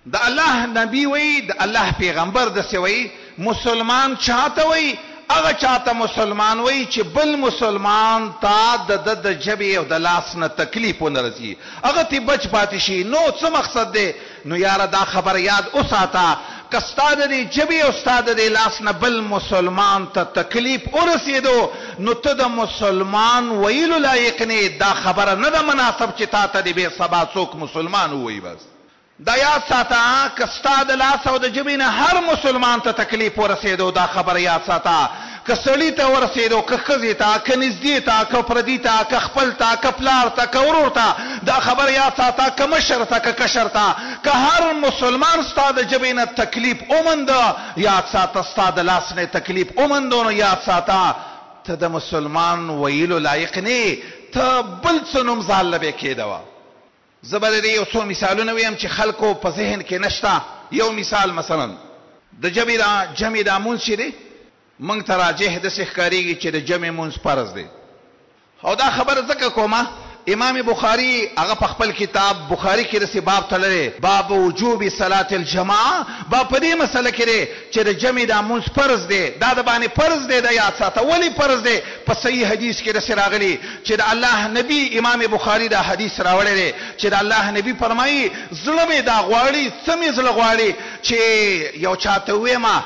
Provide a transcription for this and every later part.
د الله نبی وی د الله پیغمبر دسې وی مسلمان چاته وی هغه چاته مسلمان وی چې بل مسلمان ته د ژبې او د لاس نه تکلیف ونه رسي هغه تی بچ پاتې شي. نو څه مقصد دی؟ نو یاره دا خبر یاد وساته که ستا د دې ژبې او ستا د دې لاس نه بل مسلمان ته تکلیف ورسېدو نو ته د مسلمان ویلو لایق نه. دا خبره نه ده مناسب چې تا ته د بې سبا څوک مسلمان ووایي. بس دا یاد ساته که ستا د لاس او د ژبې نه هر مسلمان ته تکلیف ورسېدو دا خبره یاد ساته که سړي ته ورسېدو که ښځې ته که نږدې ته که پردي ته که خپل ته که پلار ته که ورور ته دا خبره یاد ساته که مشر ته که کشر ته که هر مسلمان ستا د ژبې نه تکلیف ومنده یاد ساته ستا د لاس نه تکلیف ومندو نو یاد ساته ته د مسلمان ویلو لایق نه ته بل څه نوم ځان له به کېدوه. زه به د دې یو څو مثالونه ویم چې خلکو په ذهن کې نشته. یو مثال مثلا د ژبې دا جمع دا مونځ چې دی موږ ته راجح داسې ښکارېږي چې د جمع مونځ فرض دی او دا خبره ځکه کومه امام بخاري هغه په خپل کتاب بخاري کې داسې باب تړلی باب وجوب صلات الجماعه باب په دې مسله کې دی چې د جمع دا مونځ فرض دی. دا د باندې فرض دی دا یاد ساته. ولې فرض دی؟ په صحیح حدیث کې داسې راغلی چې د الله نبی امام بخاري دا حدیث راوړی دی چې د الله نبی فرمایي زړه مې دا غواړي څه مې زړه غواړي چې یو چاته ویمه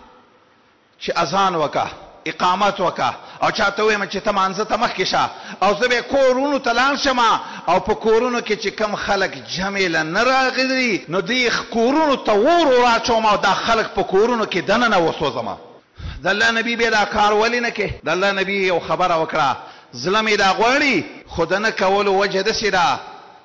چې اذان وکا اقامت وکا او چاته ویم چې ته مانځه ته مخکې شه او زه به کورونو ته لاړ شم او په کورونو کې چې کم خلک جمع له نه راغلي نو دې کورونو ته اور واچوم او دا خلک په کورونو کې دننه وسوځم. د الله نبی به دا کار ولې نه کې؟ د الله نبی یو خبره وکړه زړه مې دا غواړي خو د نه کولو وجه داسې ده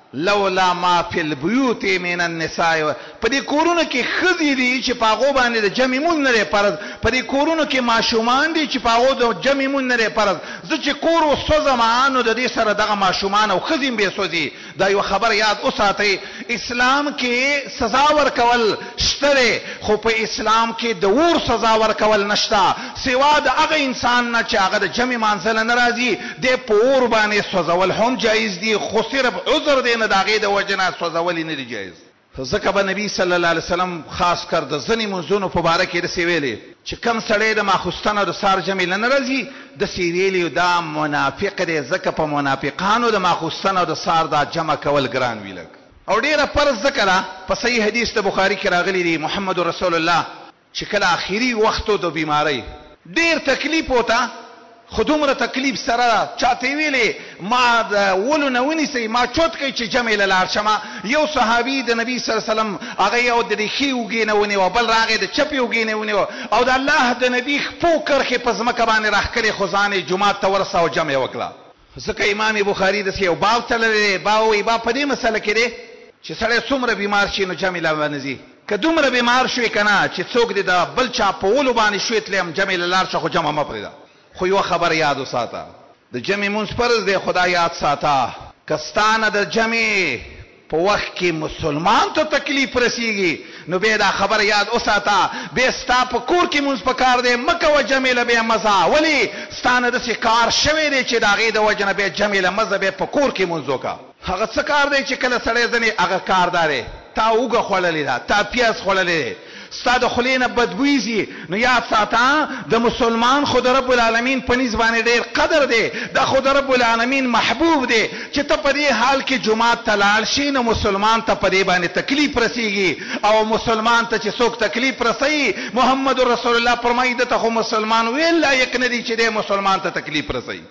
لولا ما فی البیوت من النساء په دې کورونو کې ښځې دي چې په هغو باندې د جمع مونځ نه دی فرض. په دې کورونو کې ماشومان دي چې په هغو د جمع مونځ نه دی فرض. زه چې کور وسوځم نو د دې سره دغه ماشومان او ښځې هم بې سوځي. دا یو خبر یاد وساتئ. اسلام کې سزا ورکول شته دی خو په اسلام کې د اور سزا ورکول نشته سوا د هغه انسان نه چې هغه د جمع مانځله نه راځي دی په اور باندې سوځول هم جایز دي خو صرف عذر دی نه د هغې د وجې نه سوځول نه دي جایز. ځکه به نبي صلی الله علیه وسلم خاص کر د ځینې منځونو په باره کې داسې ویلې چې کم سړی د ماخوستن او د سهار جمع له نه راځي داسې ویلي دا منافق دی ځکه په منافقانو د ماخوستن او د سهار دا جمع کول ګران وي لږ او ډېره فرض ځکه ده په صحیح حدیث د بخاري کې راغلی دی محمد رسول الله چې کله آخري وخت و د بیمارۍ ډېر تکلیف وته خو دومره تکلیف سره چاته ویلې ما د ولو نه ونیسئ ما چوت کوي چې جمع له لاړ شم. یو صحابي د نبي صلی الله علیه وسلم هغه یو د ریښې اوږې نه ونیوه بل راغی د چپې اوږې نه ونیوه او د الله د نبي خپو کرښې په ځمکه باندې راښکلې خو ځان یې جومات ته ورسه او جمع یې وکړه. ځکه امام بخاري داسې یو باب تړلی دی باب وایي باب په دې مسله کې دی چې سړی څومره بیمار شي نو جمع له باندې ځي. که دومره بیمار شوې که نه چې څوک دې د بل چا په ولو باندې شوې تلې هم جمع له لاړ شه خو جمع مه پرېږده. خو یو خبر یاد وساته د جمع مونځ فرض دی خدا یاد ساته که ستا نه د جمع په وخت کې مسلمان ته تکلیف رسیږي نو بیا دا خبر یاد وساته بیا ستا په کور کې مونځ پکار دی مه کوه جمع له بیا مزه. ولې ستا نه داسې کار شوی دی چې د هغې د وجې نه بیا جمع له مزه بیا په کور کې مونځ وکړه. هغه څه کار دی چې کله سړی ځنې هغه کار دا دی تا اوږه خوړلې ده تا پیاز خوړلی دی ستا د خولې نه بدبوی ځي نو یاد ساته د مسلمان خو د رب العالمین په نیز باندې ډېر قدر دی دا خو د رب العالمین محبوب دی چې ته په دې حال کې جومات ته لاړ شي نو مسلمان ته په دې باندې تکلیف رسیږي او مسلمان ته چې څوک تکلیف رسوي محمد رسول الله فرمایي دته خو مسلمان ویل لایق نه دی چې دی مسلمان ته تکلیف رسوي.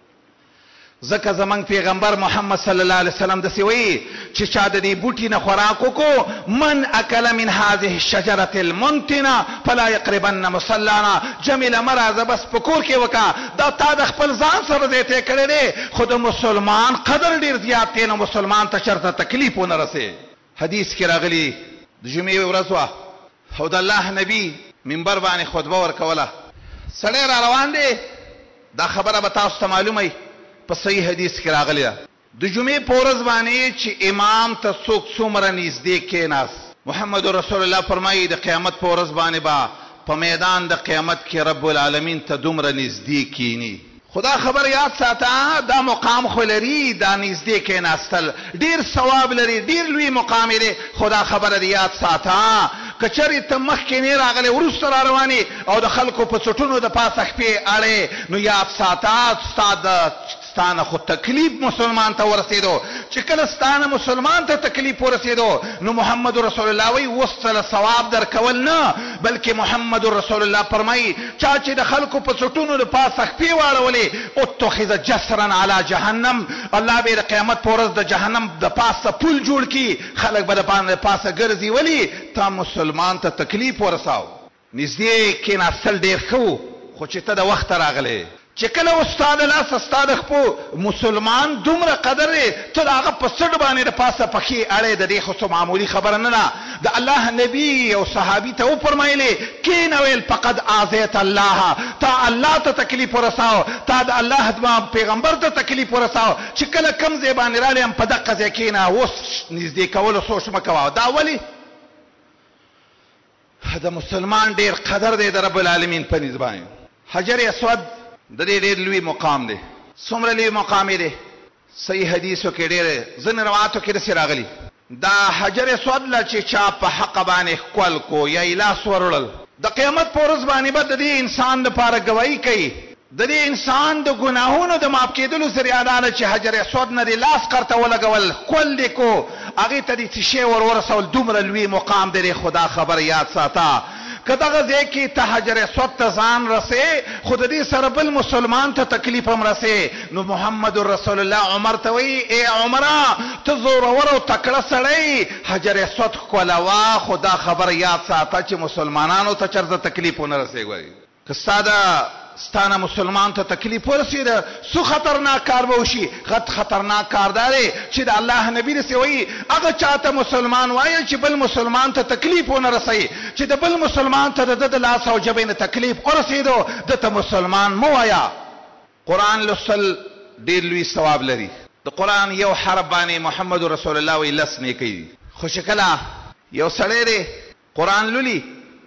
ځکه زمونږ پیغمبر محمد صلی الله علیه وسلم داسې وایي چې چا د دې بوټي نه خوراک وکړو من اکل من هذه الشجره المنتنه فلا یقربن مصلانا جمع له مه راځه بس په کور کې وکړه دا تا د خپل ځان سره دی طی کړی دی خو د مسلمان قدر ډېر زیات دی نو مسلمان ته چېرته تکلیف ونه رسې. حدیث کې راغلي د جمعې ورځ وه او د الله نبي منبر باندې خطبه ورکوله سړی را روان دی دا خبره به تاسو ته معلومه وي په صحیح حدیث کې راغلی ده د جمعې په ورځ باندې چې امام ته څوک څومره نږدې کېناست محمد رسول الله فرمایي د قیامت په ورځ باندې به په میدان د قیامت کې رب العالمین ته دومره نږدې کینی خدا خبر یاد ساته دا مقام خو لري دا نږدې کېناستل ډیر ثواب لري ډیر لوی مقام دی خدا خبر یاد ساته کچری ته مخکې نه راغلی وروسته را روانې او د خلکو په څټونو د پاسه خپې اړې نو یاد ساته ستانه خو تکلیف مسلمان ته ورسېدو چې کله ستانه مسلمان ته تکلیف ورسېدو نو محمد رسول الله وی وصل ثواب در کول نه بلکې محمد رسول الله فرمایي چا چې د خلکو په څټونو د پاسه خپې واړولې اتخذ جسرا علی جهنم الله به د قیامت په ورځ د جهنم د پاسه پل جوړ کی خلک به د پاسه ګرځي ولی تا مسلمان ته تکلیف ورساو نږدې کېناستل ډېر ښه خو چې ته د وخت راغلی چې کله استاد لاس استاد خپو مسلمان دومره قدر دی ته د هغه په سټ باندې د پاسه پخې اړې د دې خو معمولي خبره نه ده د الله نبی او صحابي ته وفرمایلې کینه ویل فقد اذیت الله تا الله ته تکلیف ورساو تا د الله پیغمبر ته تکلیف ورساو چې کله کم ځای باندې رالې په دقه ځای کېنه اوس نږدې کولو سوچ مه کوه دا ولې د مسلمان ډېر قدر دی د رب العالمین په نسبت باندې حجر اسود د دې ډېر لوی مقام دی څومره لوی مقام دی صحیح حدیثو کې ډېر ځینې روایتو کې داسې راغلي دا حجر اسود له چې چا په حق باندې ښکل کو یا یې لاس وروړل د قیامت په ورځ باندې به د دې انسان دپاره ګواهي کوي د دې انسان د ګناهونو د معاف کېدلو ذریعه دا ده چې حجر اسود نه دې لاس کرته ولګول ښکل دې کو هغې ته دې څه شی ورسول دومره لوی مقام دی خدا خبر یاد ساته که دغه ځای کې ته حجر اسود ته ځان رسې خو د دې سره بل مسلمان ته تکلیف هم رسې نو محمد رسول الله عمر ته وایي ای عمره ته زورور او تکړه سړی حجر اسود ښکلوه خو دا خبر یاد ساته چې مسلمانانو ته چېرته تکلیف ونه رسېږي که ستا ستانه مسلمان ته تکلیف ورسېده څو خطرناک کار به وشي خطرناک کار دا دی چې د الله نبي داسې وایي هغه چاته مسلمان وایي چې بل مسلمان ته تکلیف ونه رسوي چې د بل مسلمان ته د ده د لاس او ژبې نه تکلیف ورسېدو ده ته مسلمان مه وایه قرآن لوستل ډېر لوی ثواب لري د قرآن یو حرف باندې محمد رسول الله وایي 10 نیکۍ دي خو چې کله یو سړی دی قرآن لولي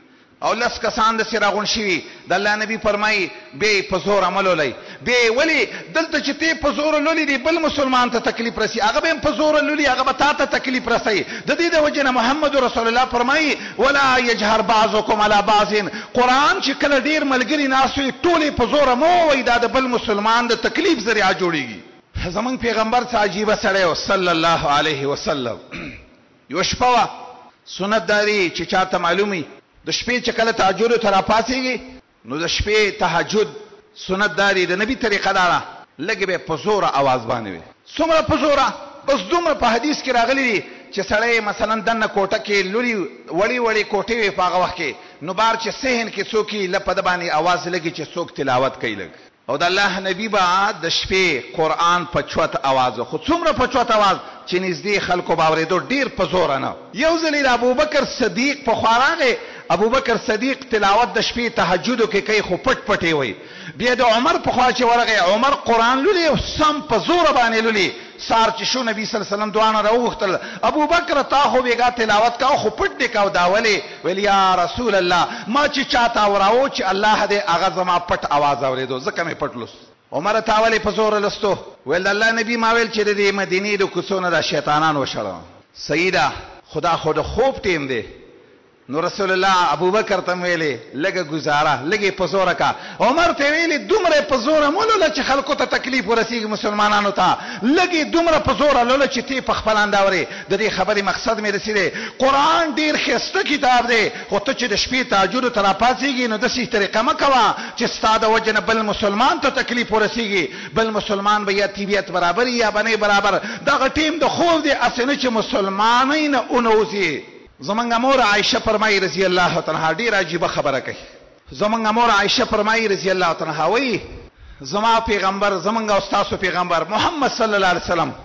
او 10 کسان داسې راغونډ شوي د الله نبي فرمایي بیا یې په زور عمل ولئ بیا یې ولې دلته چې ته په زوره لولي دی بل مسلمان ته تکلیف رسي هغه به هم په زوره لولي هغه به تا ته تکلیف رسوي د دې د وجې نه محمد رسول الله فرمایي ولا یجهر بعضکم علی بعض قرآن چې کله ډېر ملګري ناست وي ټول یې په زوره مه ووایي دا د بل مسلمان د تکلیف ذریعه جوړېږي زمونږ پیغمبر څه عجیبه سړی و صلی الله علیه وسلم یوه شپه وه سنت داري چې چاته معلومي د شپې چې کله تهجد ته راپاڅېږي نو د شپې تهجد سنت داري د نبي طریقه دا ده لږې به په زوره اواز باندې وي څومره په زوره بس دومره په حدیث کې راغلی دي چې سړی مثلا دننه کوټه کې لولي وړې وړې کوټې وي په هغه وخت کې نو بار چې صحن کې څوک یې لپه د باندې اواز لګي چې څوک تلاوت کوي لږ او د الله نبي به د شپې قرآن په چوت اواز خو څومره په چوت اواز چې نږدې خلکو به اورېدو ډېر په زوره نه یو ځل د ابوبکر صدیق پخوا راغی ابوبکر صدیق تلاوت د شپې تهجدو کې کوي خو پټ پټې وي بیا د عمر پخوا چې ورغی عمر قرآن لولي او سم په زوره باندې لولي سار چې شو نبی صلی الله علیه وسلم دعا نه راوغوښتل ابوبکر تا خو بېګا تلاوت کوه خو پټ دې کوه دا ولې ویل یا رسول الله ما چې چاته اوراو چې الله دې هغه زما پټ اواز اورېدو ځکه مې پټ لوست عمر تا ولې په زوره لستو ویل الله نبی ما ویل چې د دې مدینې د کوڅو نه دا شیطانان وشړه سیده خدا خو د خوب ټیم دی نو رسول الله ابوبکر ته ویلې لږه گزاره لږه په زوره کا عمر ته ویلې دومره په زوره مولله چې خلکو ته تکلیف ورسیږي مسلمانانو ته لږه دومره په زوره لوله چې تی په خپل انداوري د دې خبرې مقصد مې رسیدي قرآن ډیر ښایسته کتاب دی خو ته چې د شپې تهجد ته راپاڅېږي نو داسې طریقه مه کوه چې ستا د وجې نه بل مسلمان ته تکلیف ورسیږي بل مسلمان به یا طبیعت برابر یا به نه برابر دغه ټیم د خوب دی هسې نه چې مسلمانۍ نه ونوځي زمونږ مور عائشه فرمایي رضی الله تعالی ډېر عجیبه خبره کوي زمونږ مور عائشه فرمایي رضی الله تعالی وایي زما پیغمبر زمونږ او ستاسو پیغمبر محمد صلی الله علیه وسلم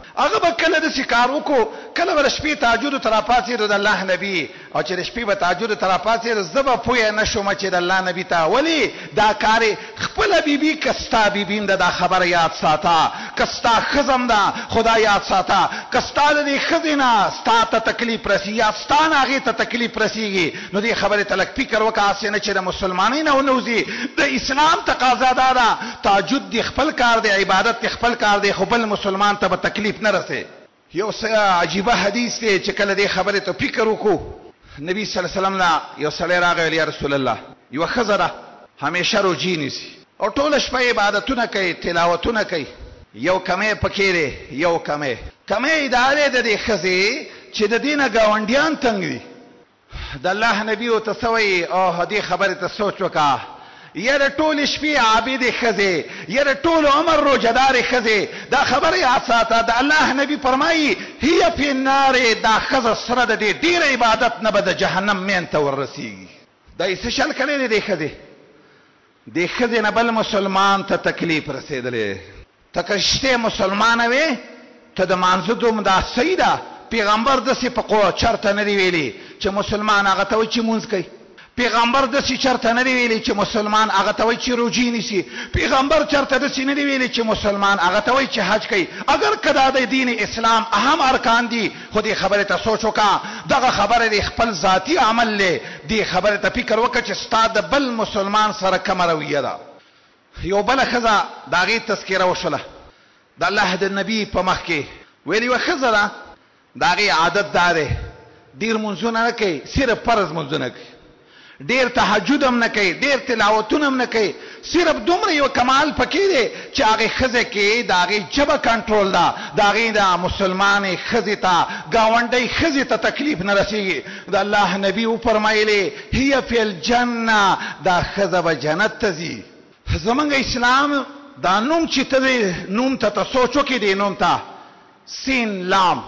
هغه به کله داسې کار وکړو کله به د شپې تهجدو ته راپاڅېدو د الله نبي او چې د شپې به تهجدو ته راپاڅېدو زه به پوه نه شوم چې د الله نبي ته ولې دا کار خپله بیبي که ستا بیبي ده دا خبره یاد ساته که ستا ښځه هم ده خدا یاد ساته که ستا د دې ښځې نه ستا ته تکلیف رسي یا ستا نه هغې ته تکلیف رسیږي نو دې خبرې ته لږ فکر وکړه هسې نه چې د مسلمانۍ نه ونوځي د اسلام تقاضا دا ده تهجد دې خپل کار دی عبادت دې خپل کار دی خو بل مسلمان ته به تکلیف نه رسي یو څه عجیبه حدیث دی چې کله دې خبرې ته فکر وکړو نبی صلی الله علیه وسلم نه یو سړی راغی ویل یا رسول الله یوه ښځه ده همیشه روجي نیسي او ټوله شپه عبادتونه کوي تلاوتونه کوي یو کمی پکې دی یو کمی دا دی د دې ښځې چې د دې نه ګاونډیان تنګ دي د الله نبي ورته څه وایي او دې خبرې ته سوچ وکړه یاره ټولې شپې عابدې ښځې یاره ټول عمر روجهدارې ښځې دا خبره یاد ساته د الله نبي فرمایي هي فی النار دا ښځه سره د دې ډېر عبادت نه به د جهنم مین ته وررسیږي دا یې څه شل کړی دی دې ښځې دې ښځې نه بل مسلمان ته تکلیف رسېدلی ته که شتې مسلمانه وې ته د مانځه دومره صحیح ده پیغمبر داسې په چرته نه دی ویلي چې مسلمان هغه ته وایي چې مونځ کوي پیغمبر داسې چرته نه دی ویلي چې مسلمان هغه ته وایي چې روجي نیسي پیغمبر چرته داسې نه دی ویلي چې مسلمان هغه ته وایي چې حج کوي اگر که دا د دین اسلام اهم ارکان دي خو دې خبرې ته سوچ وکړه دغه خبره د خپل ذاتي عمل دی دې خبرې ته فکر وکړه چې ستا د بل مسلمان سره کومه رویه ده یو بله ښځه د هغې تذکره وشوله د الله د نبي په مخ کې ویل یوه ښځه ده د هغې عادت دا دی ډېر مونځونه نه کوي صرف فرض مونځونه کوي ډېر تهجد هم نه کوي ډېر تلاوتونه هم نه کوي صرف دومره یو کمال پکې دی چې هغې ښځې کې د هغې ژبه کنټرول ده د هغې د مسلمانې ښځې ته ګاونډۍ ښځې ته تکلیف نه رسېږي د الله نبي وفرمایلې هي فی الجنه دا ښځه به جنت ته ځي زمونږ اسلام دا نوم چې ته دی نوم ته سوچ وکړې دې نوم ته سین لام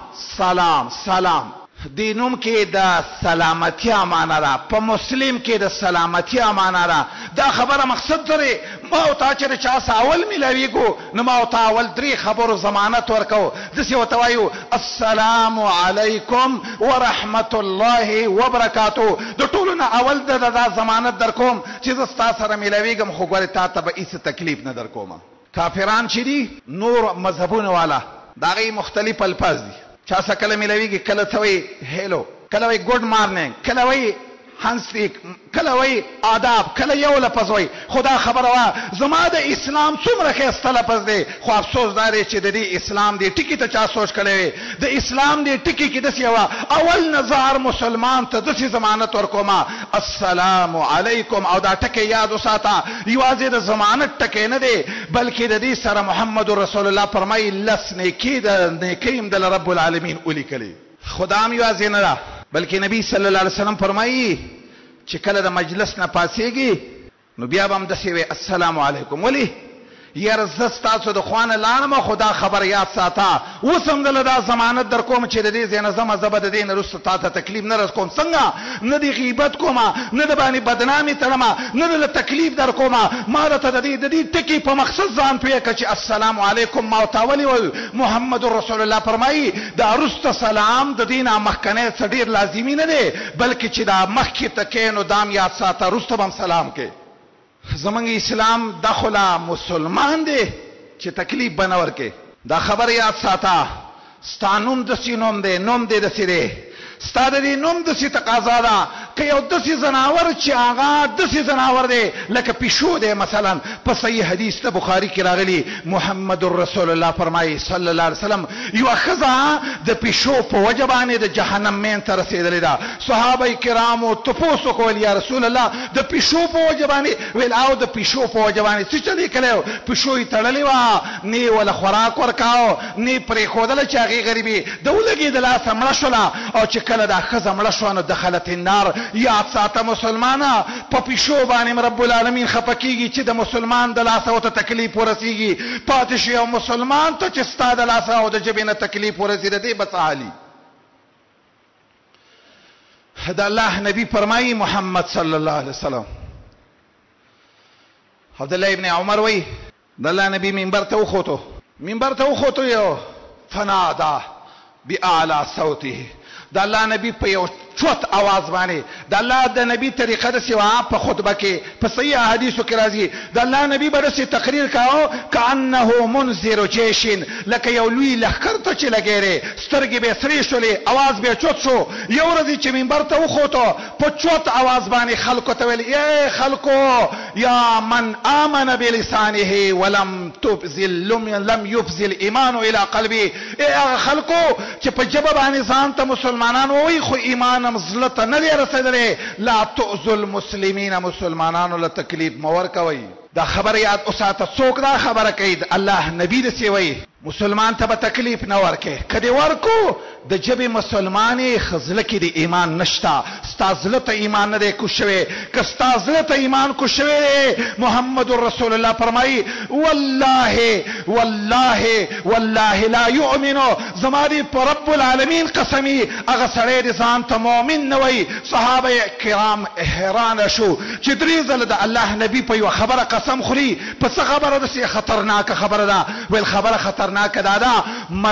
سلام دې نوم کې د سلامتیا معنا ده په مسلم کې د سلامتیا معنا ده دا خبره مقصد لري ما او تا چې چا سره اول میلاویږو نو ما او تا اول درې خبرو ضمانت ورکو داسې ورته وایو السلام علیکم ورحمت الله وبرکاتو د ټولو نه اول دا ضمانت در کوم چې زه ستا سره میلاویږم خو ګورې تا ته به هېڅ تکلیف نه در کومه کافران چې دي نور مذهبونه والا د هغې مختلف الفاظ دي چا سره کله میلاویږي کله ته وایي هیلو کله وایي ګډ مارننګ کله وایي هنسلیک کله وایي آداب کله یو لفظ وایي خو دا خبره وه زما د اسلام څومره ښایسته لفظ دی خو افسوس دا دی چې د دې اسلام دې ټکي ته چا سوچ کړی وی د اسلام دې ټکي کې داسې یوه اول نظر مسلمان ته داسې ضمانت ورکومه السلام علیکم او دا ټکی یاد وساته یوازې د ضمانت ټکی نه دی بلکې د دې سره محمد رسول الله فرمایي لس نیکي د نیکۍ هم د رب العالمین ولیکلي خدا هم یوازې نه ده بلکې نبی صلی الله علیه وسلم فرمایي چې کله د مجلس نه پاسېږي نو بیا به هم داسې وی السلام علیکم ولې یاره زه ستاسو د خوا نه لاړم خو دا خبر یاد ساته اوس هم دله دا ضمانت در کوم چې د دې ځای نه ځمه زه به د دې نه وروسته تا ته تکلیف نه رس کوم څنګه نه دې غیبت کومه نه د باندې بدنامي تړمه نه دله تکلیف در کومه ما درته د دې ټکي په مقصد ځان پوهه کړه چې السلام علیکم ما ورته ولې وایو محمد رسول الله فرمایي دا وروسته سلام د دې نه مخکنی څه ډېر لازمي نه دی بلکې چې دا مخکې ته کې نو دام یاد ساته وروسته به هم سلام کې زمونږ اسلام دخلا مسلمان دی چې تکلیف به نه ورکې دا خبر یاد ساته ستا نوم داسې نوم دی نوم دی داسې دی ستا د دې نوم داسې تقاضا ده که یو داسې ځناور چې هغه داسې ځناور دی لکه پیشو دی مثلا په صحیح حدیث د بخاري کې راغلی محمد رسول الله فرمایي صلی الله علیه وسلم یوه ښځه د پیشو په وجه باندې د جهنم مین ته رسېدلې ده صحابه کرامو تپوس وکول یا رسول الله د پیشو په وجه باندې ویل او د پیشو په وجه باندې څه چل یې کړی و پیشو یې تړلې وه نه یې وله خوراک ورکاو نه یې پرېښودله چې هغې غریبي د ولګېد لاسه مړه شوله او چې کله دا ښځه مړه شوه نو دخلت النار یاد ساته مسلمانه په پیشو باندې رب العالمین خفه کېږي چې د مسلمان د لاسه ورته تکلیف ورسېږي پاتې شي یو مسلمان ته چې ستا د لاسه او د ژبې نه تکلیف ورسېده دی به څه حالي د الله نبی فرمایي محمد صلی الله علیه وسلم عبدالله ابن عمر وایي د الله نبی منبر ته وخوتو یو فنادا باعلى صوته. د الله نبی په یو چوت आवाज باندې د الله د نبی طریقه د سوا په خطبه کې په صحیح احادیثو کې راځي د الله نبی برسي تقریر کاو کانه منذر جيش لکه یو لوی لخر ته چې لګیره سترګې به سری شولې आवाज به چوت شو. یو ورځ چې منبر ته وخوته په چوت आवाज باندې خلکو ته ویل ای خلکو یا من آمن بلسانه ولم تبذل لم يبذل ایمان الى قلبي. ای خلکو چې په جبه باندې ځان ته مسلمانان وای خو ایمان مزلت نه لري رسیدلې لا تؤذوا المسلمین مسلمانانو له تکلیف مور کوي. دا خبر یاد اوساته څوک دا خبره کوي الله نبی دې وای مسلمان ته به تکلیف نه ورکه کدی ورکو د جبه مسلمانې خزله کې د ایمان نشتا ستازله ته ایمان نه دی کوشوي که ستازله ته ایمان کوشوي محمد رسول الله فرمایي والله والله والله لا يؤمن زماري رب العالمین قسمی هغه سړی د ځان ته مؤمن نه وي. صحابه کرام حیران شو چې درې ځله د الله نبی په یو خبره قسم خوري په څه خبره ده خطرناک خبره ده ویل خبره خطرناک ده دا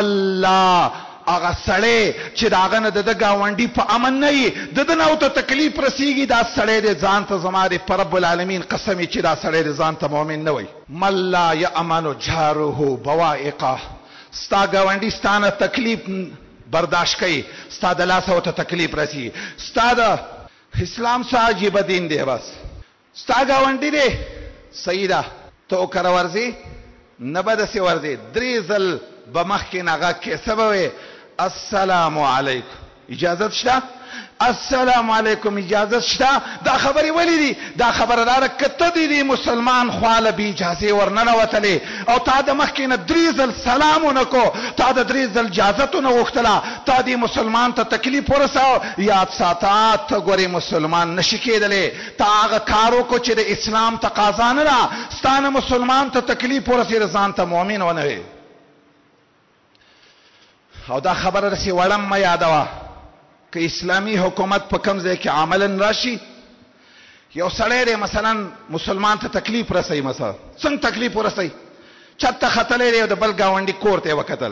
ملا هغه سړی چې داغه نه د گاونډي په امن نه وي د نه او ته تکلیف رسیږي دا سړی د ځان ته زما د رب العالمین قسم چې دا سړی د ځان ته مؤمن نه وي. ملا یامن جاره بوائقه ستا گاونډي ستانه تکلیف برداشت کوي ستا د لاس او ته تکلیف رسی ستا د اسلام سره عجیب دین دی بس ستا گاونډي دی سیدا تو کر ورزي نه بد سي ورزي درې ځل بمخ کې ناغه کې سبب السلام علیکم اجازه شته السلام علیکم اجازه شته دا خبري ولې دي دا خبردار کته دي مسلمان خواله بي اجازه ورننه وتلې او تا د مخ کې نه درې ځل سلامونه کو تا د درې ځل اجازه نه وختله تا دي مسلمان ته تکلیف ورساو یاد ساتات ګوري مسلمان نشي کېدلې تا هغه کارو کو چې د اسلام تقاضا نه را ستانه مسلمان ته تکلیف ورسي ځان ته مؤمن ونه وي. او دا خبره رسي وړم ما یادوا که اسلامی حکومت په کوم ځای کې عملاً راشي یو سړی دی مثلا مسلمان ته تکلیف رسي مثلا څنګه تکلیف ورسي چاته خطلې دی د بل گاونډي کور ته وکتل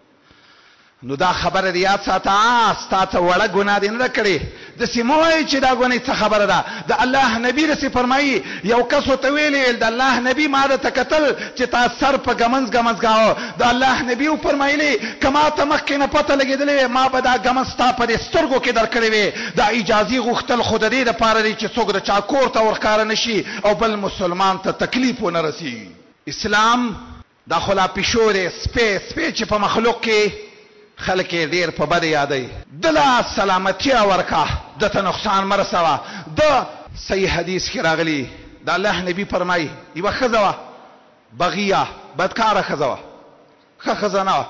نو دا خبره ریاض ساته ستاسو وړه ګناه دي نه کړې د سیموي چې دا ګناه څه خبره ده د الله نبی رسي فرمایي یو کس ته ویلې د الله نبی ما د تکتل چې تاسو سر په غمنز غاو د الله نبی فرمایلی کما ته مخکې نه پته لګیدلې ما به دا غمنز تا په سترګو کې درکړې وي دا اجازه غوښتل خود دې د پاره لري چې څوک د چا کور ته ورکار نشي او بل مسلمان ته تکلیف ونه رسي. اسلام دا خلا پښوره سپې چې په مخلوق کې خلک ډیر په بد یادای دلا سلامتی ورکا دته نقصان مرسوا د صحیح حدیث کې راغلی د الله نبی فرمایي یو خزوا بغیه بدکار خزوا خزانه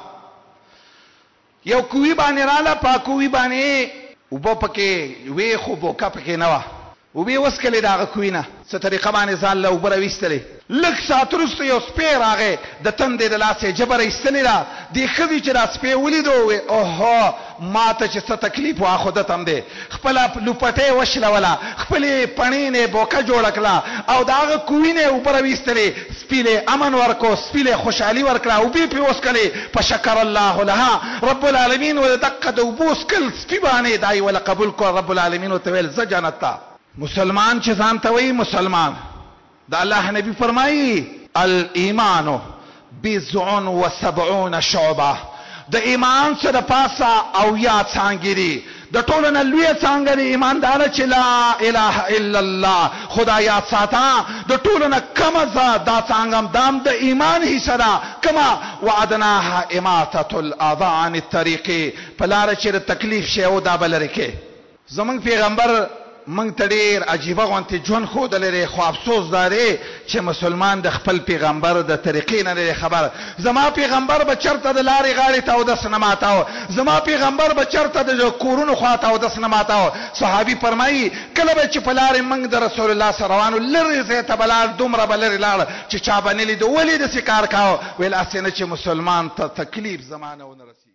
یو کوی باندې رااله پاکوي باندې وبو پکې وی خو بوکا پکې نه وا وبي وسکلې دا کوینه څه طریقه باندې ځان له وبره وستلې لک ساترسته یو سپیر راغې د تندې د لاسه جبر ایستلې را دی خدي چې را سپې ولیدو اوه ما ته چې څه تکلیف واخو د تم دی خپل لوپټه وشله ولا خپل پڼینه بوکا جوړ کړه او دا کوینه وبره وستلې سپیله امن ورکو سپیله خوشحالي ورکړه او بي په وسکلې فشکر الله لها رب العالمین ودقه دوبوس کل سپی باندې دای ولا قبول کو رب العالمین وتویل ز جنت مسلمان چې ځان ته وایي مسلمان دا الله نبی فرمایي الایمان بضع و70 شعبه د ایمان سره پاسه او یا څنګهري د ټولو نه لوی څنګه دی ایماندار چې لا اله الا الله خدایا ساته د ټولو نه کم دا څنګه دام د ایمان هي سره کما وعدناها اماته الاذى عن الطريق پلار چې تکلیف شي او دا بلرکه زمون پیغمبر منگ تدیر عجیبه غونتی جون خود لري خو افسوس داره چې مسلمان د خپل پیغمبر د طریقې نه لري خبر زما پیغمبر به چرته د لارې غاړې ته او د سنماتاو زما پیغمبر به چرته د کورونو خواته او د سنماتاو صحابي فرمایي کله به چې په لارې منگ د رسول الله سره روانو لري زه ته بلال دومره بلری لاړ چې چا باندې لید ولې د سکار کاو ویل اسنه چې مسلمان ته تکلیف زمانه ونه رسي